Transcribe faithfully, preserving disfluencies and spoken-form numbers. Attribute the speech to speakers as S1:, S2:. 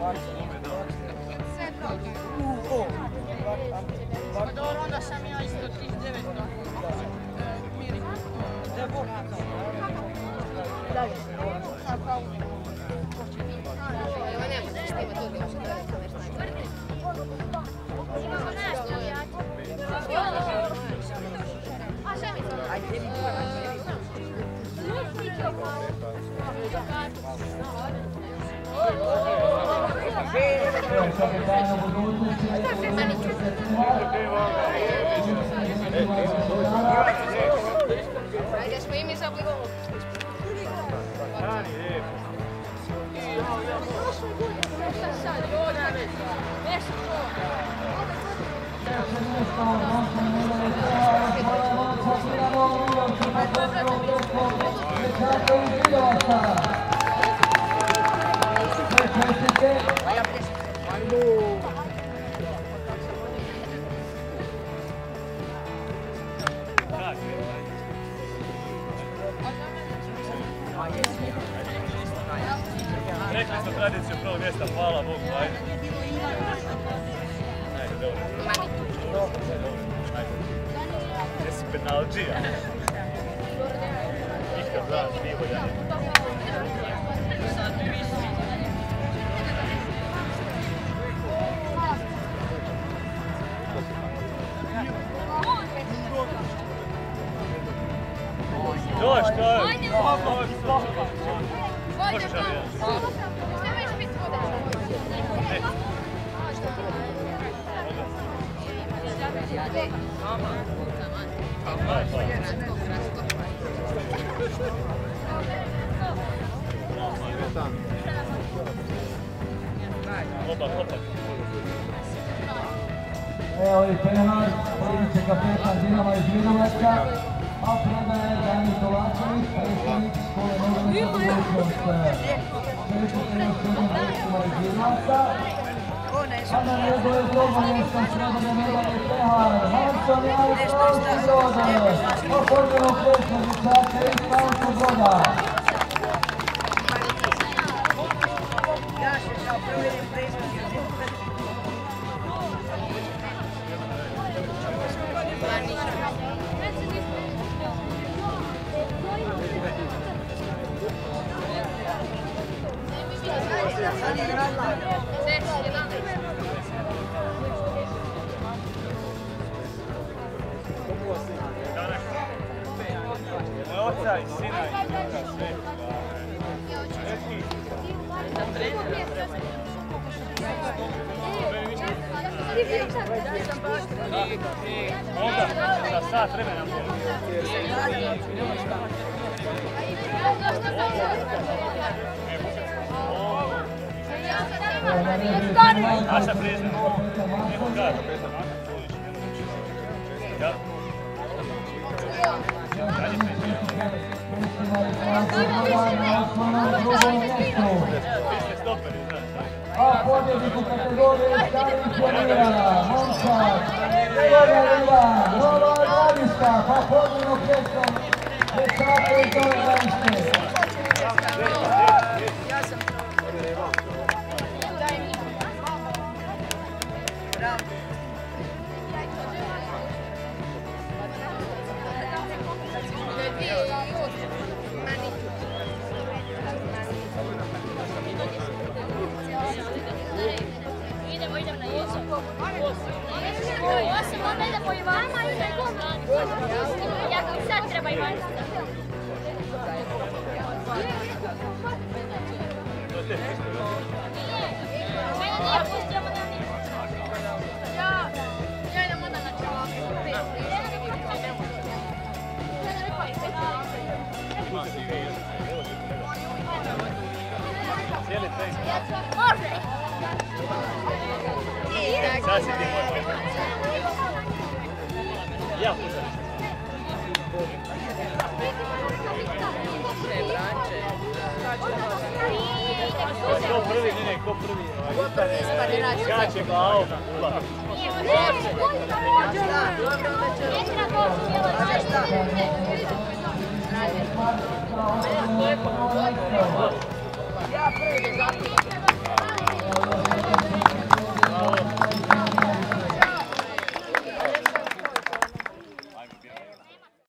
S1: Sve dobro. Pa dobro, onda sam ja isto trideset devet. Miri. Dalje.
S2: Evo nema se štima tu bilo što da je imamo nešto a šta mi to? Ajde, mi ajde smo i mi zabli golu. Šta sad? Nešto to.
S3: Rekli smo tradiciju prvog mjesta, hvala Bogu, ajde. Ajde, dobro. Gdje si penalđija? Nikad znaš, pivo ja. Doš, to je! Možeš ali jedan.
S2: Šta već biti vode?
S3: Ne. Opak, opak.
S4: Evo i penal, primiče kapetan Dinama iz Vinovečka, a predaje Dani Kovačević, predstavnik škole nogometna budućnost. Čelite još jednom predstavima iz Vinovačka. A na redu je drugo mjesto sredine medalje Pehar, Hanson Janus Slavski Rode, oformljeno pjesno dječaka iz Slavskog Broda.
S3: Oca i sina i duka, sve. Onda, za sat vremena Naša prijezna. Nemo gada. Ja. Dalje prijezna.
S4: A pobjednik u kategoriji starih pionira, momčad, Ivan Ivan, Nova Gradiška, pa pobjednog pjesnom dječaka iz Nove Gradiške.
S2: Idemo, idemo na jesu. Osim, onda idemo i vama i na gom. Jako sad treba i vama. Mene nije pustio, onda nije. Ja, ja idem onda na čelo.
S3: Cijeli tren.
S2: Može!
S3: Sad si ti moj prijatelj. Ja pušam.
S1: Ne, branče.
S3: Ko prvi, ne, ne, ko prvi.
S1: Ko prvi ispane naći.
S3: Skače glavom.
S2: Može!